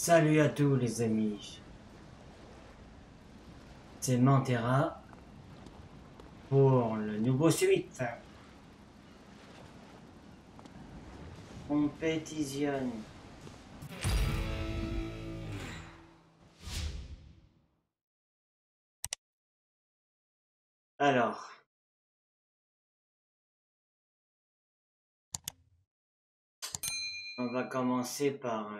Salut à tous les amis, c'est Mantera pour le nouveau suite. Compétition. Alors, on va commencer par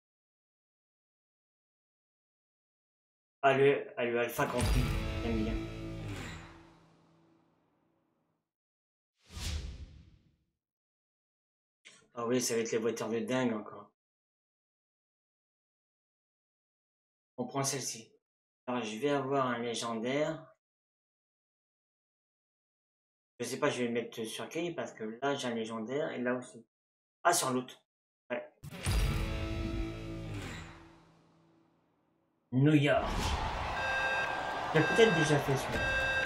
le Alpha Compli, j'aime bien. Ah oui, ça va être les voitures de dingue encore. On prend celle-ci. Alors, je vais avoir un légendaire. Je sais pas, je vais le mettre sur quel parce que là, j'ai un légendaire et là aussi. Ah, sur l'autre. Ouais. New York. J'ai peut-être déjà fait celui-là.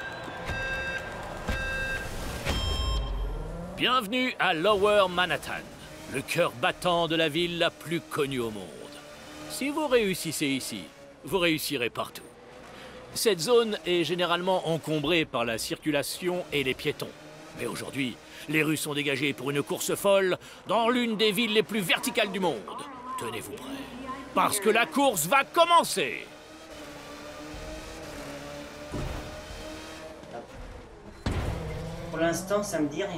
Bienvenue à Lower Manhattan, le cœur battant de la ville la plus connue au monde. Si vous réussissez ici, vous réussirez partout. Cette zone est généralement encombrée par la circulation et les piétons. Mais aujourd'hui, les rues sont dégagées pour une course folle dans l'une des villes les plus verticales du monde. Tenez-vous prêts, parce que la course va commencer! Pour l'instant, ça me dit rien.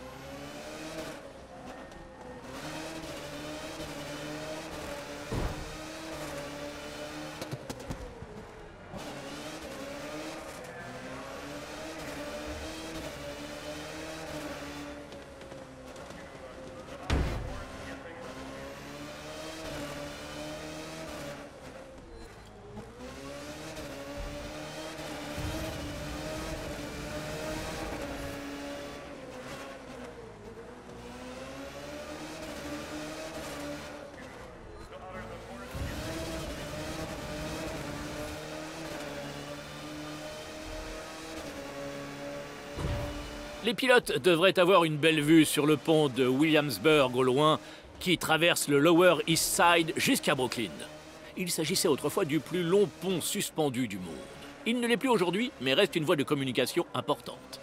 Les pilotes devraient avoir une belle vue sur le pont de Williamsburg au loin, qui traverse le Lower East Side jusqu'à Brooklyn. Il s'agissait autrefois du plus long pont suspendu du monde. Il ne l'est plus aujourd'hui, mais reste une voie de communication importante.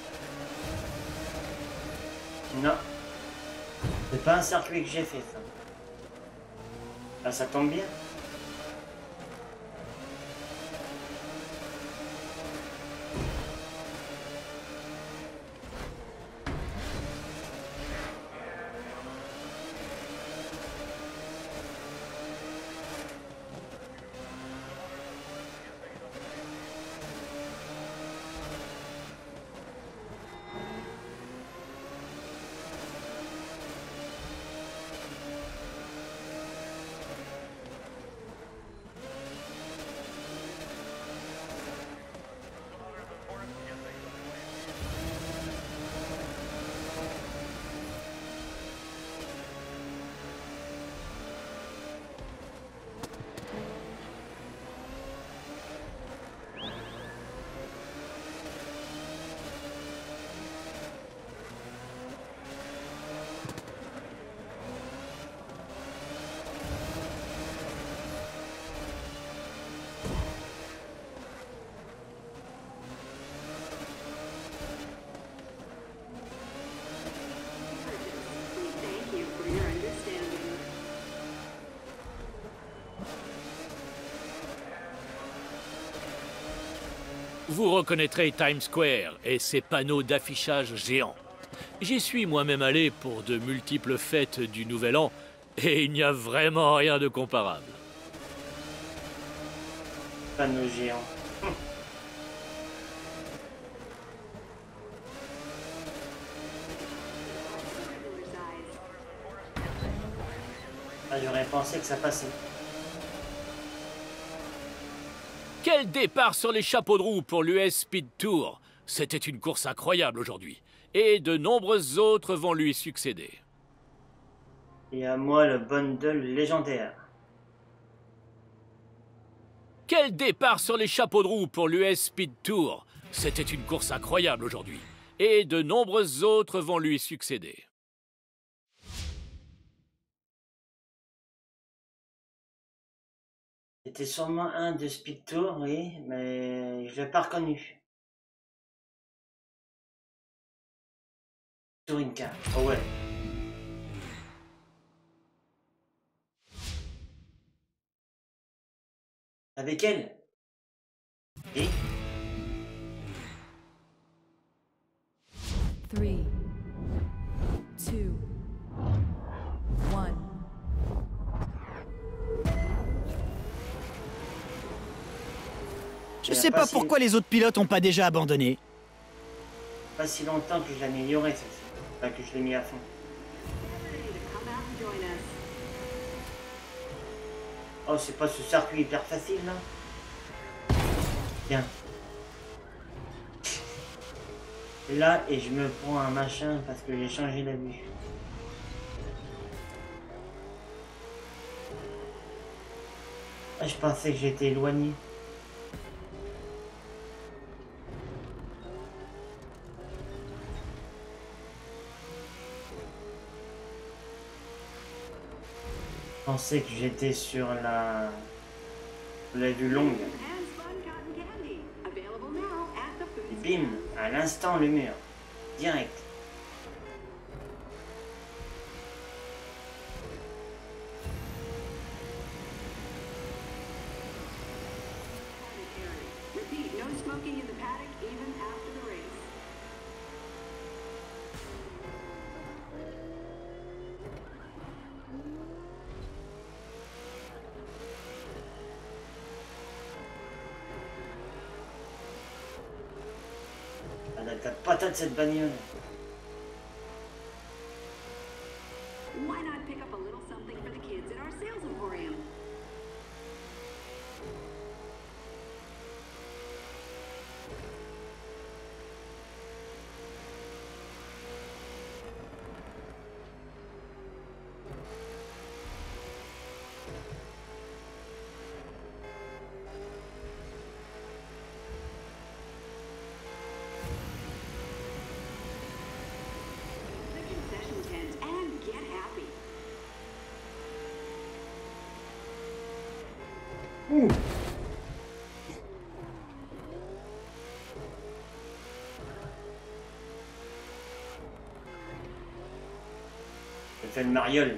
Non. C'est pas un circuit que j'ai fait, ça. Ah, ça tombe bien. Vous reconnaîtrez Times Square et ses panneaux d'affichage géants. J'y suis moi-même allé pour de multiples fêtes du Nouvel An et il n'y a vraiment rien de comparable. Panneau géant. Ah, j'aurais pensé que ça passait. Quel départ sur les chapeaux de roue pour l'US Speed Tour! C'était une course incroyable aujourd'hui. Et de nombreuses autres vont lui succéder. Et à moi, le bundle légendaire. Quel départ sur les chapeaux de roue pour l'US Speed Tour! C'était une course incroyable aujourd'hui. Et de nombreuses autres vont lui succéder. C'était sûrement un de Speed Tour, oui, mais je l'ai pas reconnu. Touring Car, oh ouais. Avec elle. Et 3, 2, 1. Je sais pas pourquoi les autres pilotes ont pas déjà abandonné. Pas si longtemps que je l'ai amélioré, celle-ci. Enfin, que je l'ai mis à fond. Oh, c'est pas ce circuit hyper facile, là? Tiens. Et là, et je me prends un machin parce que j'ai changé la vue. Ah, je pensais que j'étais éloigné. Je pensais que j'étais sur la vue longue. Et bim, à l'instant le mur. Direct. Repeat, no smoking in the paddock even after the race. Elle a de la patate cette bagnole. Why not pick up a little something for the kids at our sales emporium? The concession tent and get happy. Ouh. J'ai fait le mariole.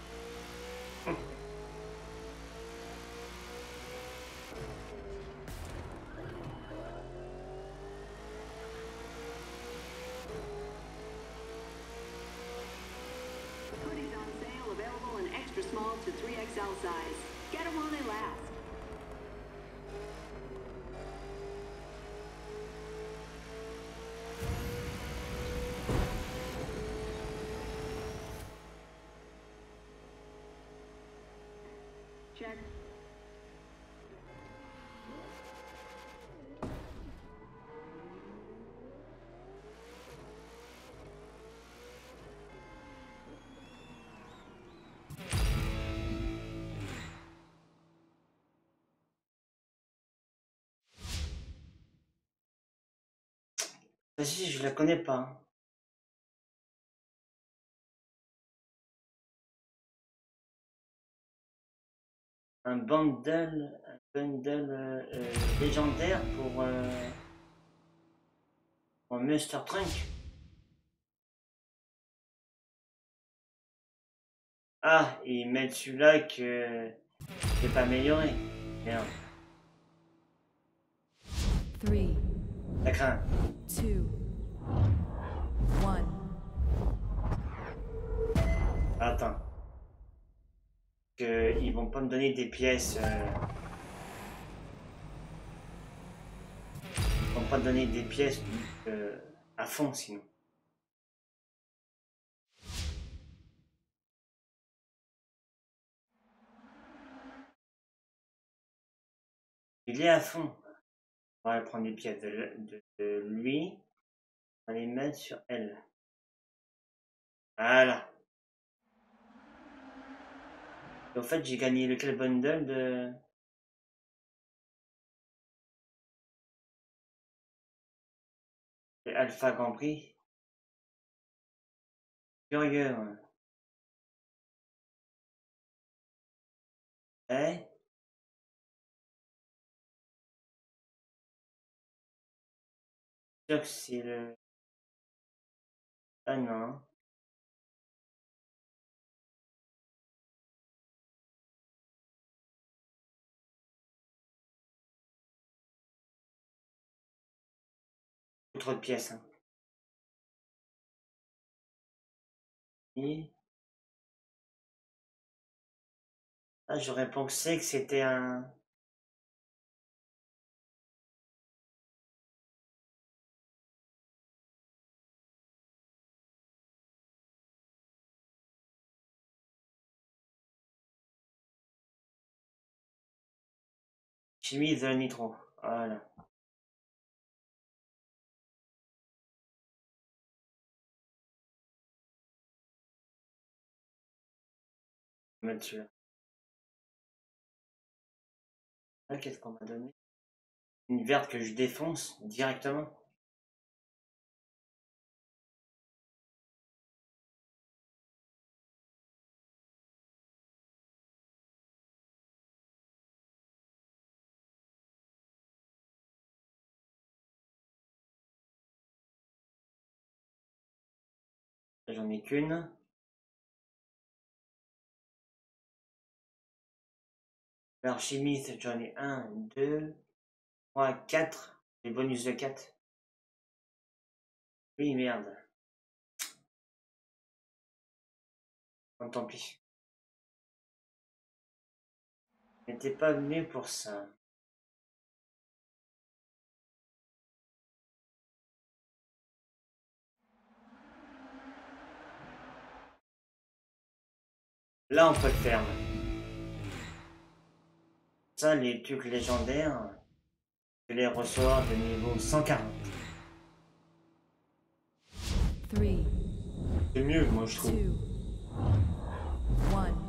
Hoodies on sale, available in extra small to 3XL size. Get them while they last. Check. Vas-y, je la connais pas. Un bundle légendaire pour Monster Trunk. Ah, ils mettent celui-là que j'ai pas amélioré. Merde, 3, ça craint. 2, 1. Attends. Que ils vont pas me donner des pièces. Ils vont pas me donner des pièces à fond sinon. Il est à fond. On va prendre des pièces de lui. On va les mettre sur elle. Voilà. Et au fait, j'ai gagné lequel bundle de... Alpha Grand Prix. Curieux. Ouais. sûr que c'est le... Ah non. Trop de pièces. Hein. Et... Ah, j'aurais pensé que c'était un... Chimie de nitro. Voilà. Je vais mettre celui-là. Ah, qu'est-ce qu'on m'a donné? Une verte que je défonce directement. J'en ai qu'une. Alors chimiste, j'en ai 1, 2, 3, 4. Les bonus de 4. Oui, merde. Bon, tant pis. J'étais pas venu pour ça. Là, on peut le faire. Ça, les trucs légendaires, je les reçois de niveau 140. 3, C'est mieux, moi, je 2, trouve. 1.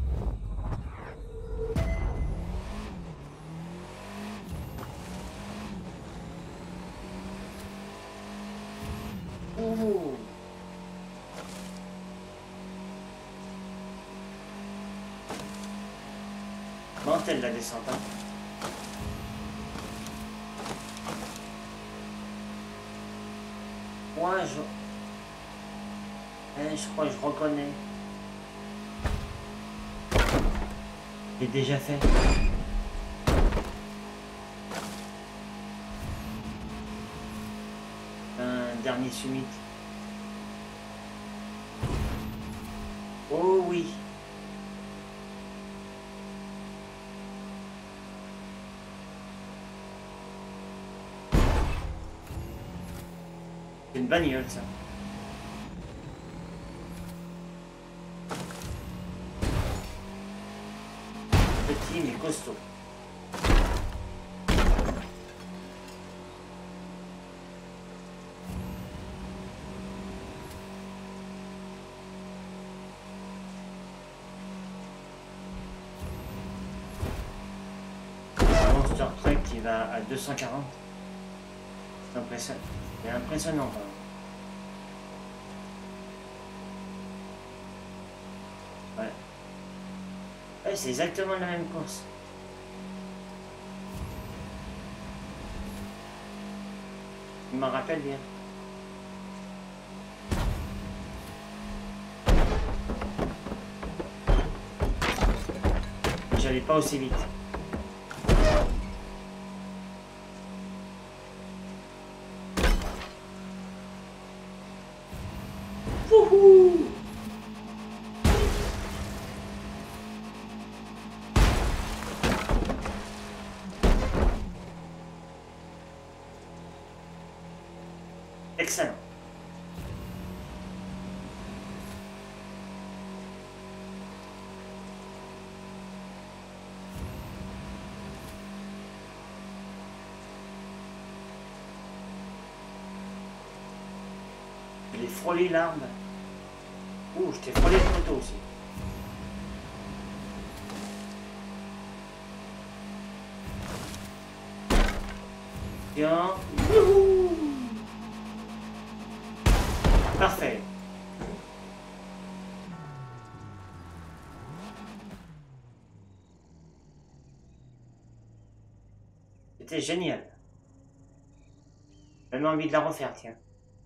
Ouh. Mortelle la descente. Hein. Moi, je crois que je reconnais. J'ai déjà fait. Un dernier summit. Oh oui. C'est une bagnole, ça. Petit mais costaud. Monster Truck qui va à 240. C'est impressionnant. C'est impressionnant quand même. Ouais. Ouais, c'est exactement la même course. Je m'en rappelle bien. J'allais pas aussi vite. Wouhou! Excellent. Je l'ai frôlé l'arbre. Ouh, je t'ai frôlé le poteau aussi. Bien. Wouhou! Parfait. C'était génial. J'ai envie de la refaire, tiens.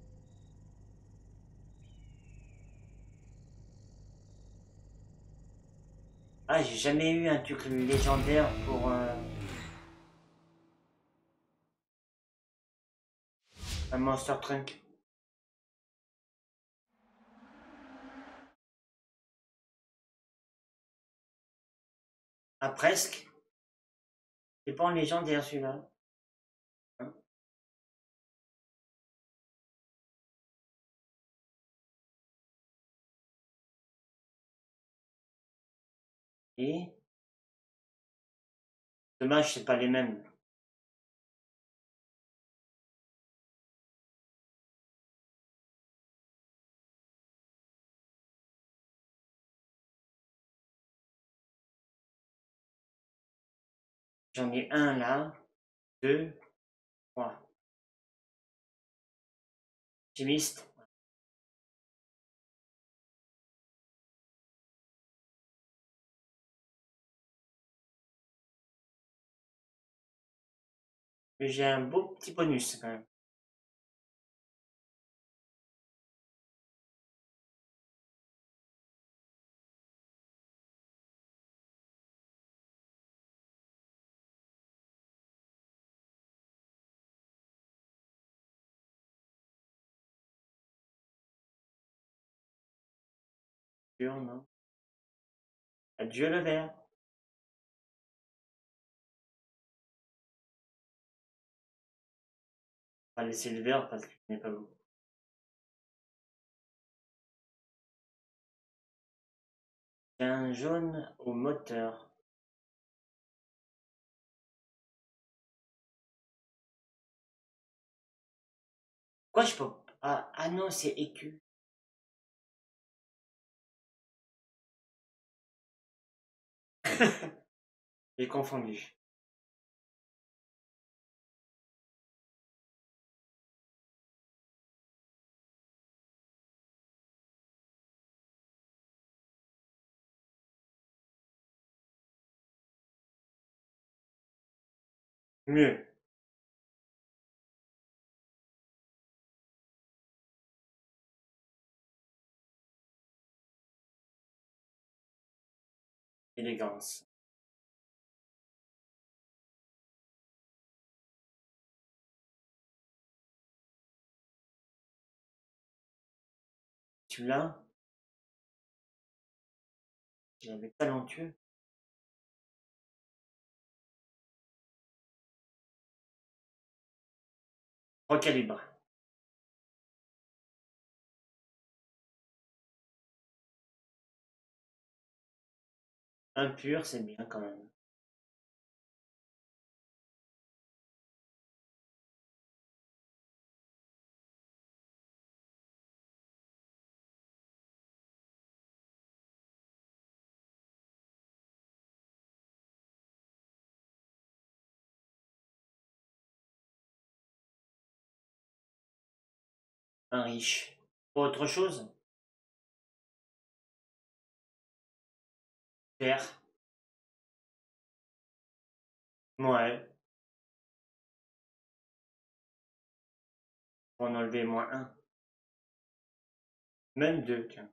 Ah, j'ai jamais eu un truc légendaire pour un Monster Trunk. Ah, presque. C'est pas en légendaire celui-là. Hein. Et dommage, c'est pas les mêmes. J'en ai un là, 2, 3. Optimiste. Mais j'ai un beau petit bonus quand même. Non. Adieu le vert. On va laisser le vert parce qu'il n'est pas beau. J'ai un jaune au moteur. Quoi je peux... Ah non, c'est écu. J'ai confondu. Mieux. Élégance. Celui-là, j'avais talentueux. Recalibre. Impur, c'est bien quand même. Un riche. Pour autre chose? Vert. Ouais. Pour en enlever moins 1. Même 2, tiens.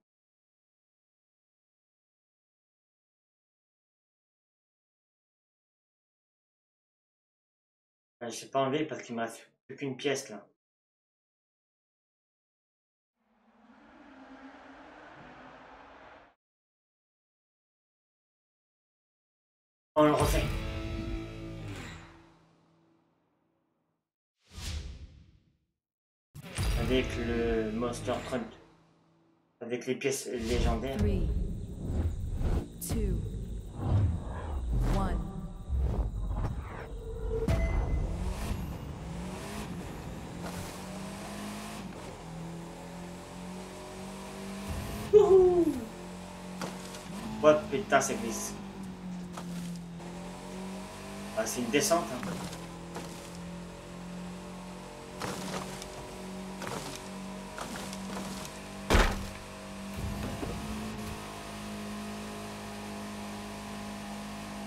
Je sais pas enlever parce qu'il me reste plus qu'une pièce là. On le refait. Avec le Monster Trunk. Avec les pièces légendaires. 3, 2, 1. Oh putain, ça glisse. Ah, c'est une descente. Hein.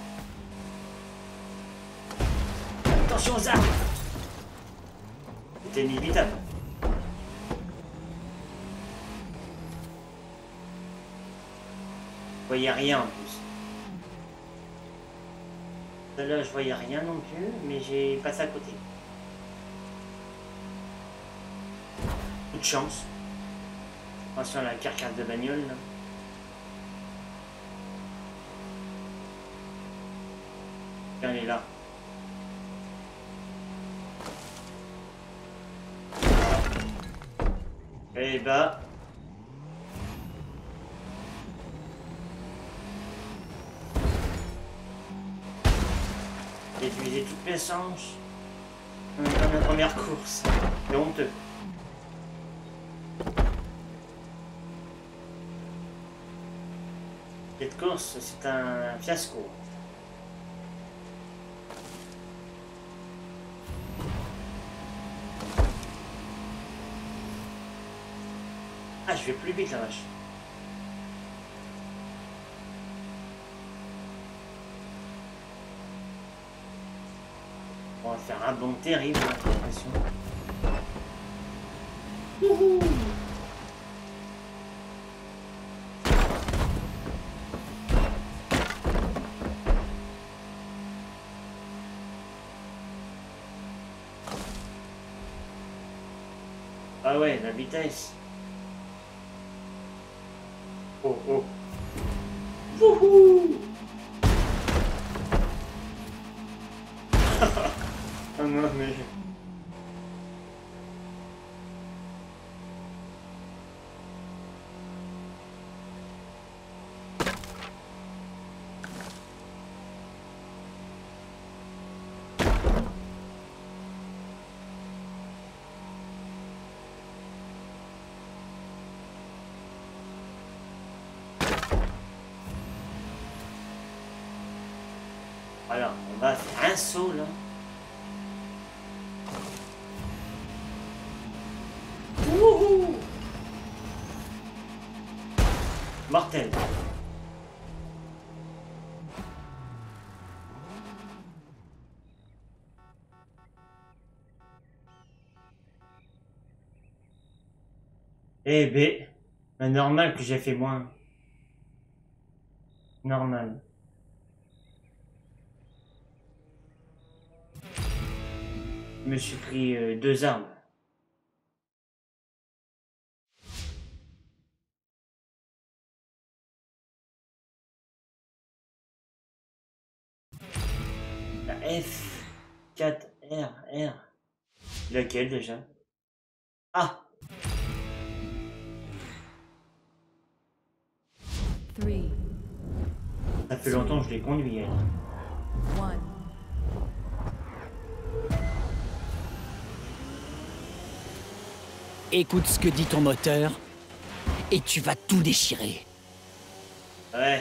Attention aux arbres. c'était inévitable. Je voyais rien en plus. Là, je voyais rien non plus, mais j'ai passé à côté. Coup de chance. Attention à la carcasse de bagnole là. Elle est là. Et bah. J'ai utilisé toutes mes chances dans ma première course. C'est honteux. Cette course, c'est un fiasco. Ah, je vais plus vite la vache. On va faire un bond terrible, j'ai l'impression. Wouhou! Ah ouais, la vitesse. Oh oh. Wouhou! Ah non mais... Voilà, on va faire un saut là. Wouhou! Mortel. Eh ben, normal que j'ai fait moins. Normal. Je me suis pris 2 armes. La F4RR. Laquelle déjà? Ah! 3, Ça fait longtemps que je l'ai conduit, elle. 1. Écoute ce que dit ton moteur, et tu vas tout déchirer. Ouais.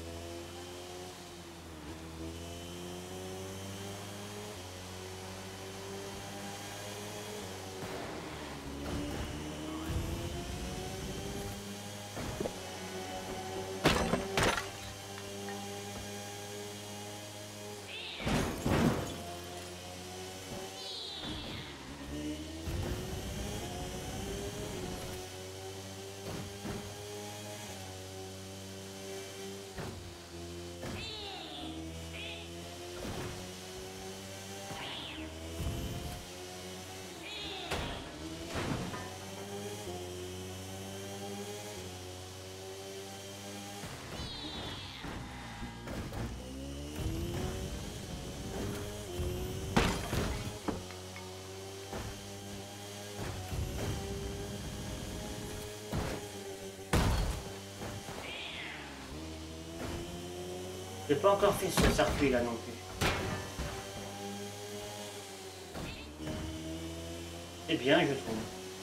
J'ai pas encore fait ce circuit là non plus. C'est bien, je trouve.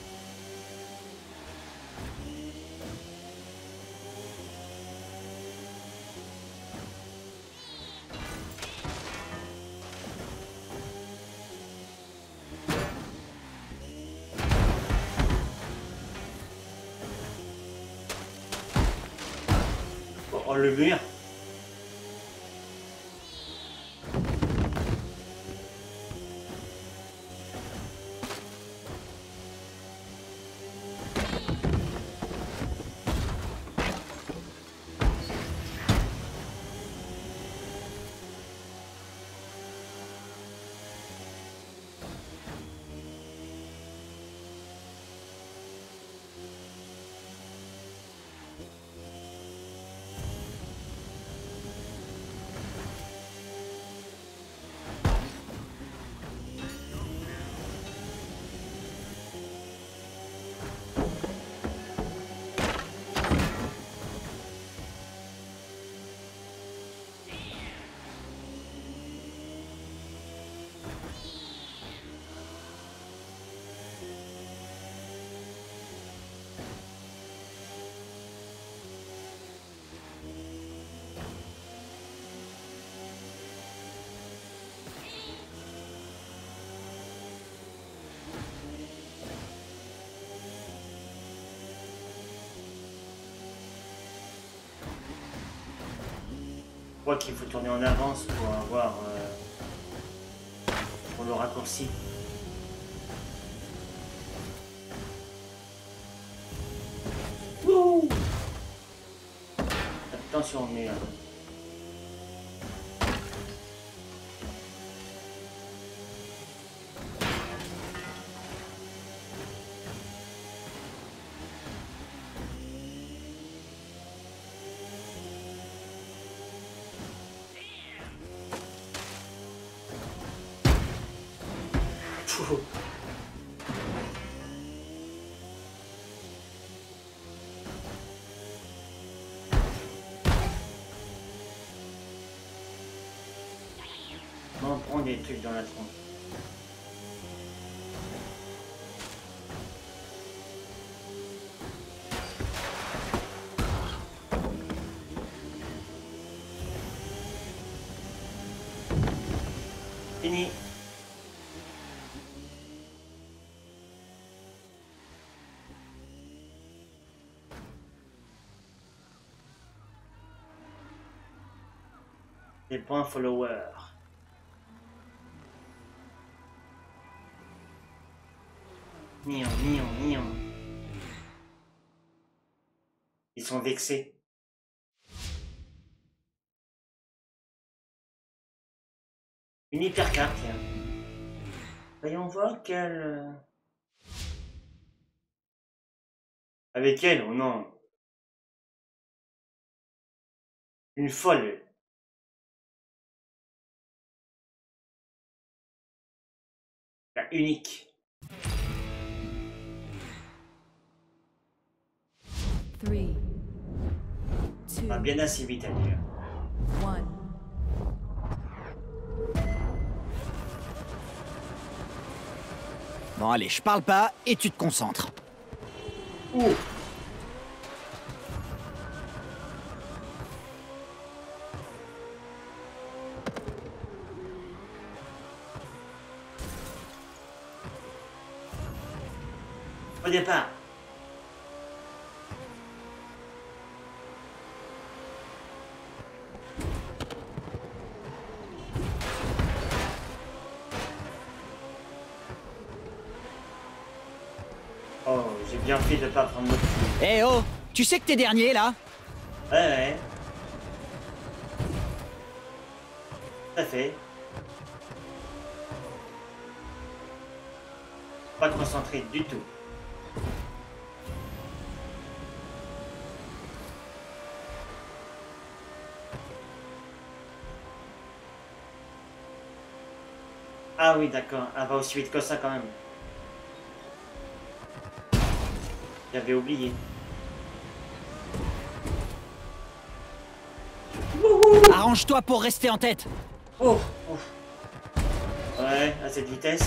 Oh, le mur. crois qu'il faut tourner en avance pour avoir pour le raccourci. Wouh! Attention, merde. Pouh. On prend des trucs dans la tronche. Fini. Des points followers. Nion, nion, nion. Ils sont vexés. Une hypercarte, tiens. Voyons voir quelle... Avec elle, oh non. Une folle. La unique. 3, 2, Pas bien assez vite à dire. 1. Bon, allez, je parle pas et tu te concentres. Ouh. Au départ. Oh, j'ai bien fait de pas prendre le coup. Eh oh, tu sais que t'es dernier, là? Ouais, ouais. Tout à fait. Pas concentré du tout. Ah oui, d'accord. Elle va aussi vite que ça quand même. J'avais oublié. Arrange-toi pour rester en tête. Oh, oh. Ouais, à cette vitesse.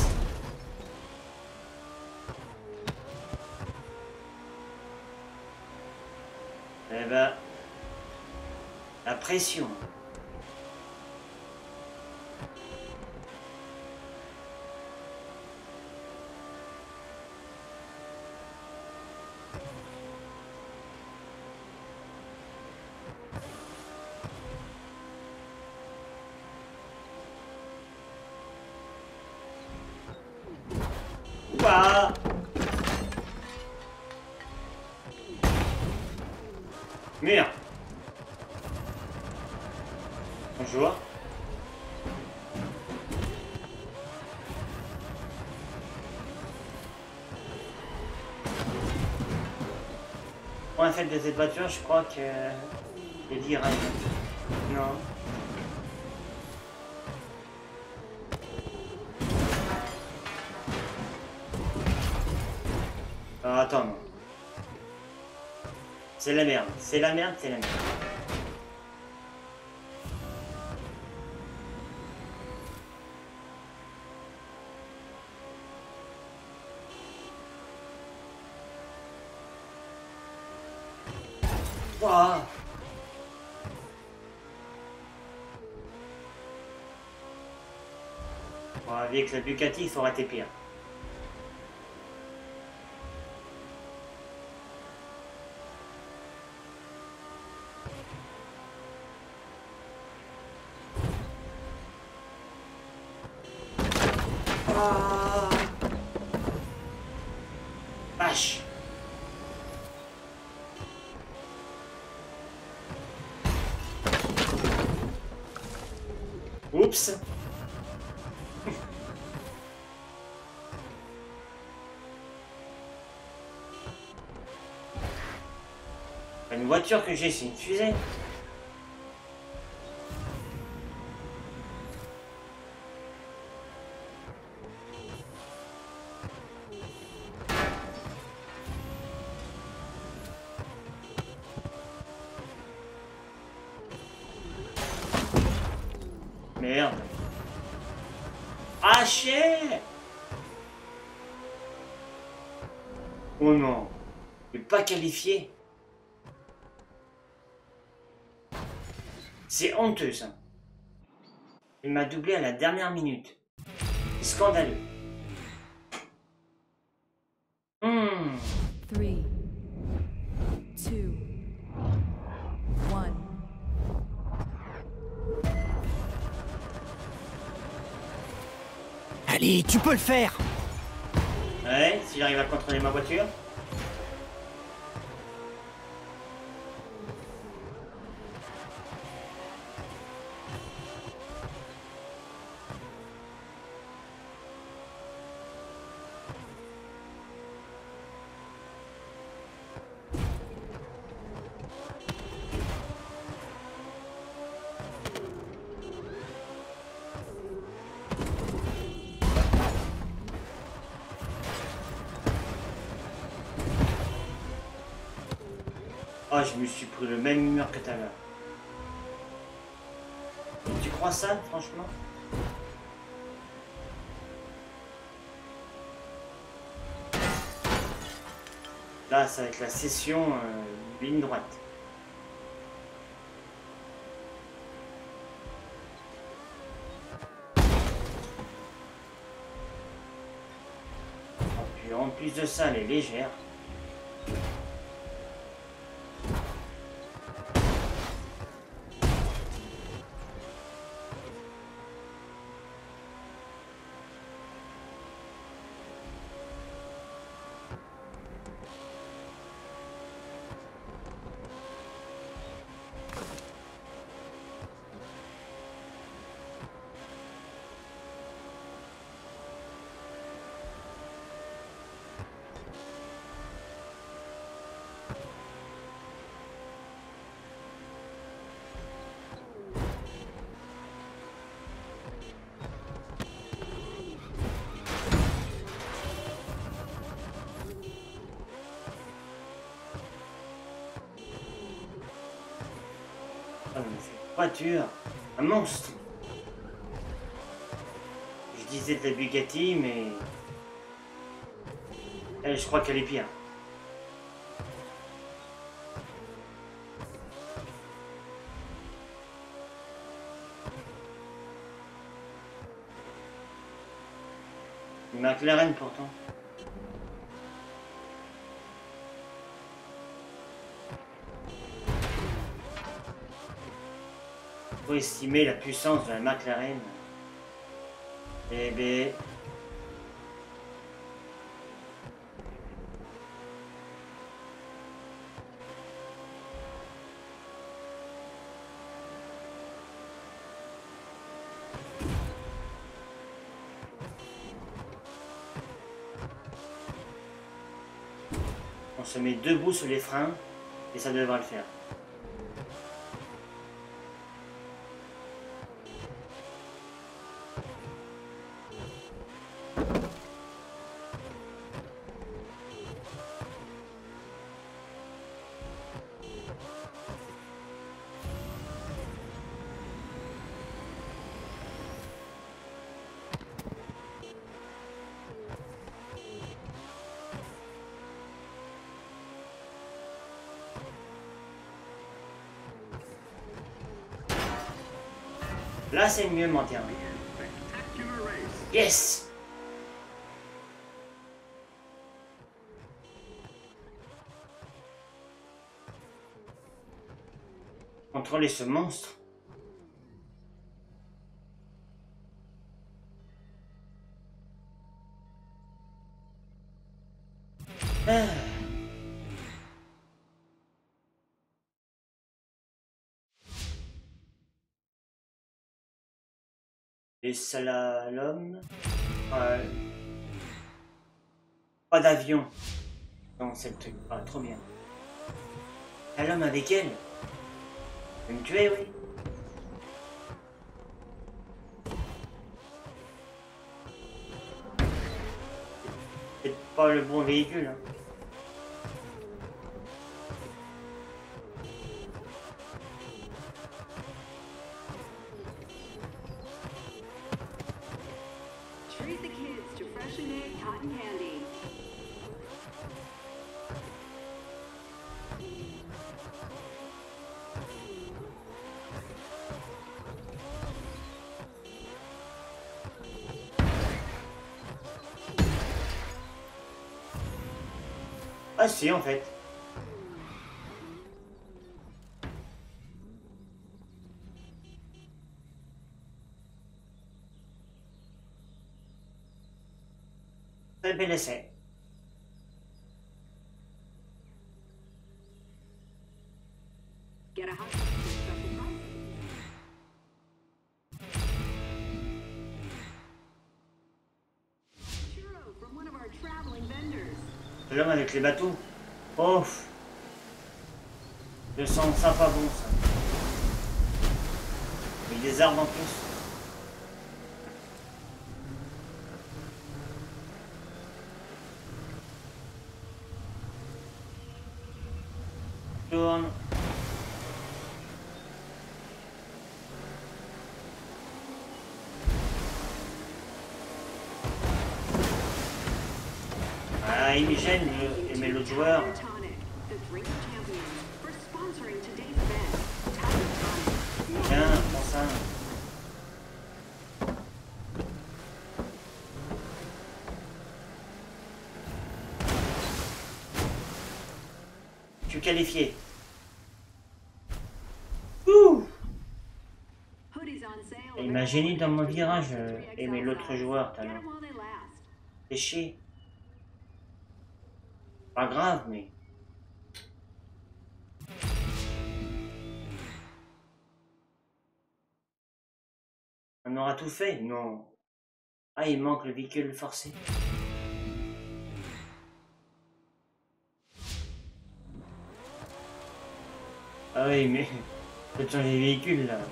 Eh ben, la pression. Ouah. Merde. Bonjour. Pour un fait de cette voiture, je crois que les virages. Non. Alors, attends. Non. C'est la merde. C'est la merde, c'est la merde. Ouah. Bon, avec la Ducati, ça aurait été pire. Ah. Vache. Oups. Une voiture que j'ai, c'est une fusée. Merde. Ah, chier. Oh non. Il n'est pas qualifié. C'est honteux, ça. Il m'a doublé à la dernière minute. Scandaleux. 3, 2, 1. Allez, tu peux le faire. Ouais, si j'arrive à contrôler ma voiture. Oh, je me suis pris le même mur que tout à l'heure. Tu crois ça, franchement? Là, ça va être la session ligne droite. Et puis en plus de ça, elle est légère. Ah, mais cette voiture, un monstre. Je disais de la Bugatti, mais elle, je crois qu'elle est pire. Une McLaren pourtant. Faut estimer la puissance de la McLaren. Eh ben. On se met debout sur les freins et ça devra le faire. Là, c'est mieux mon terme. Yes! Contrôler ce monstre. Ah. Les slaloms. Pas d'avion. Non, c'est le truc. Ah, trop bien. Slalom avec elle. Tu veux me tuer, oui. C'est pas le bon véhicule. Hein. Treat the kids to freshly made cotton candy. Ah si, en fait. Très bel essai. Get a hot dog for special prices. Churro from one of our traveling vendors. L'homme avec les bateaux. Oh. Je sens ça pas bon, ça. Avec des arbres en plus. Tourne. Ah, il me gêne, mais l'autre joueur. Tonic, the drink of champions, for sponsoring today's event. Tiger Tonic. Tiens, prends ça. Je suis qualifié. Ouh! Hoodies on sale. Imaginez dans mon virage, aimer l'autre joueur, Get talent. 'em while they last. C'est chier. Pas grave, mais. On aura tout fait? Non. Ah, il manque le véhicule forcé. Ah oui, mais. Faut changer les véhicules là.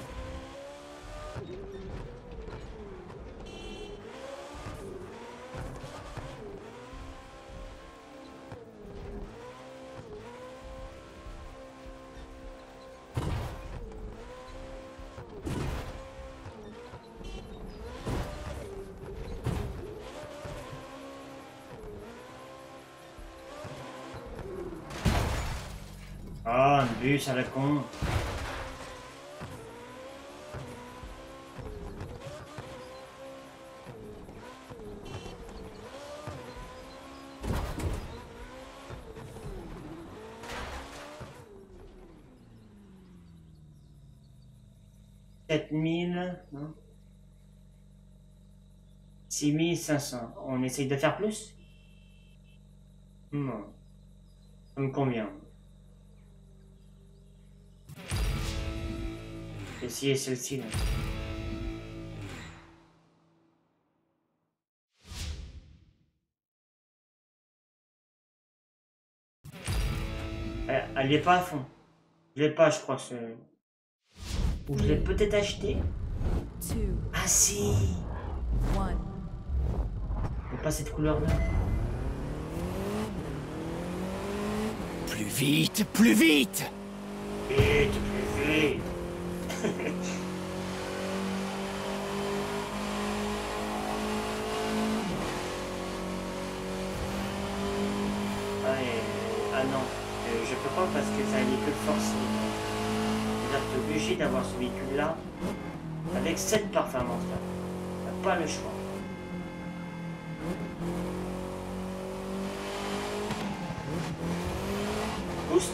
Ah, un bus à la con. Sept mille, non? 6500. On essaye de faire plus? Non. Ça me convient. Essayez celle-ci là. Elle est pas à fond. Je l'ai pas, je crois. Ou je l'ai peut-être acheté. 2, Ah si! 1. Mais pas cette couleur-là. Plus vite, plus vite! Vite, plus vite! Ah non, je peux pas parce que ça n'est que forcé. C'est-à-dire que tu es obligé d'avoir ce véhicule-là avec cette performance-là. Tu n'as pas le choix. Boost.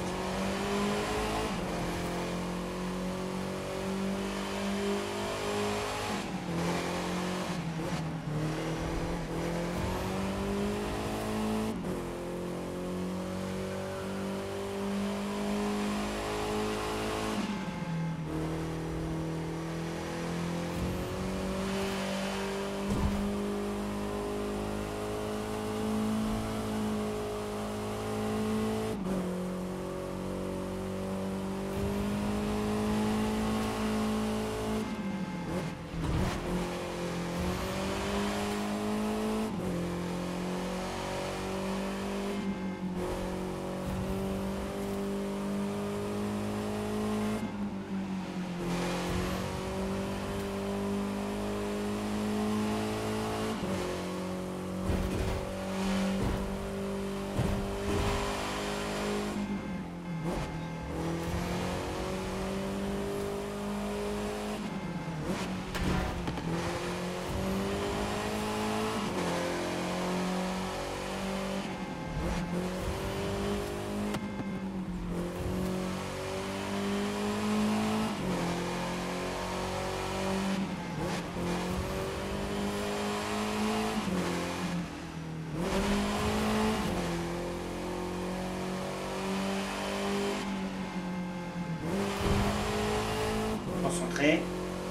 entrée.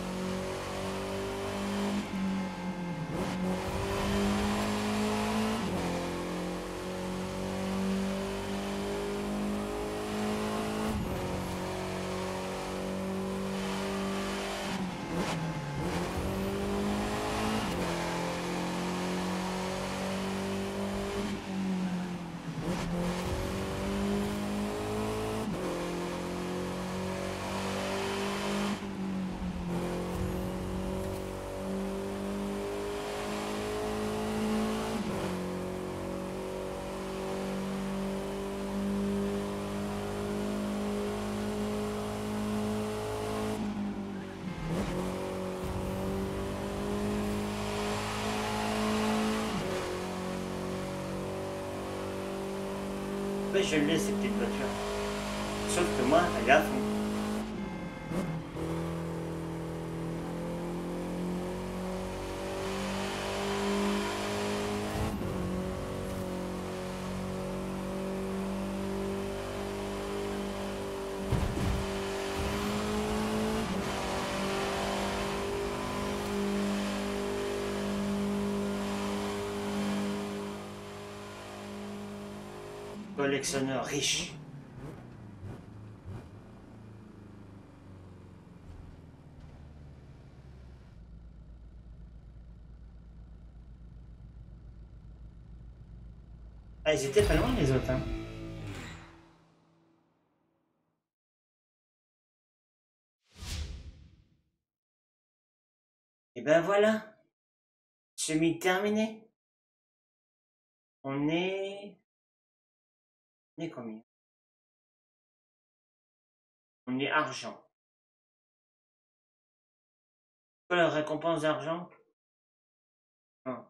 Ouais, je l'ai ces petites voitures. Sauf que moi, elle est à fond. Collectionneur riche. Ah, ils étaient pas loin les autres, hein. Et ben voilà, semi-terminé. On est... On est combien? On est argent. Quoi la récompense d'argent? Non.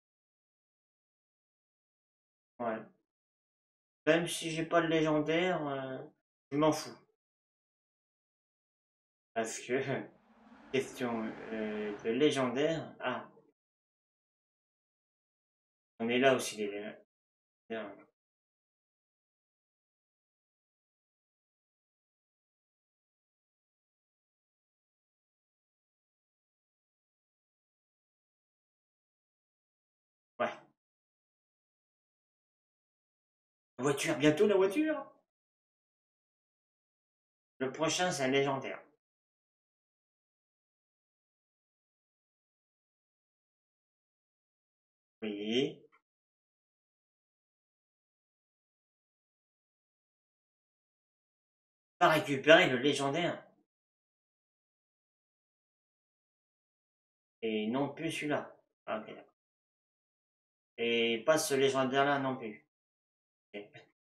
Ouais. Même si j'ai pas de légendaire, je m'en fous. Parce que, question de légendaire... Ah, on est là aussi les légendaires. Ouais. La voiture, bientôt la voiture. Le prochain, c'est un légendaire. Oui. Pas récupérer le légendaire. Et non plus celui-là. Ah, ok, d'accord. Et pas ce légendaire-là non plus. Ok.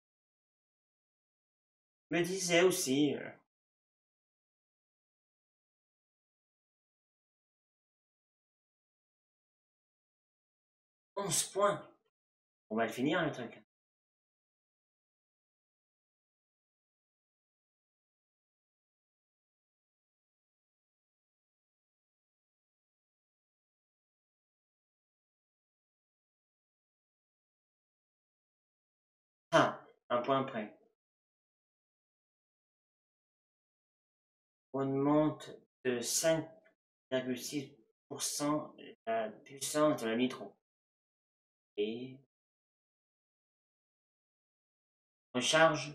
Je me disais aussi... 11 points. On va le finir le truc. Ah, un point près. On monte de 5,6% la puissance de la nitro. Et recharge.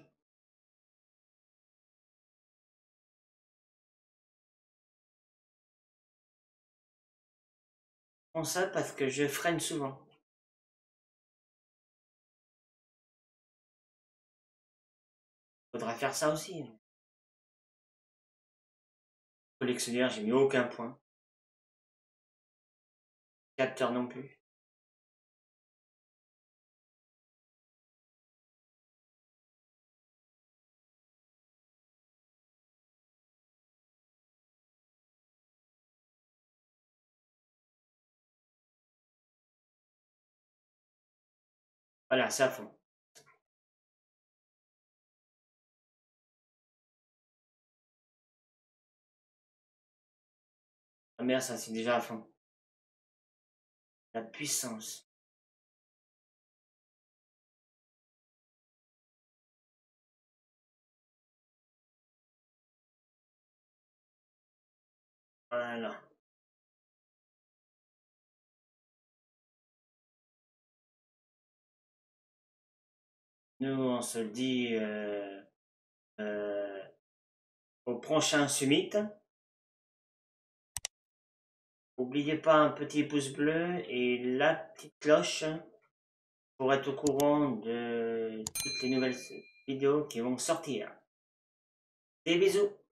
Prends ça parce que je freine souvent. Faudra faire ça aussi. Collectionneur, j'ai mis aucun point. Capteur non plus. Voilà, c'est à fond. Ah merde, ça c'est déjà à fond. La puissance. Voilà. Nous, on se dit au prochain summit. N'oubliez pas un petit pouce bleu et la petite cloche pour être au courant de toutes les nouvelles vidéos qui vont sortir. Des bisous!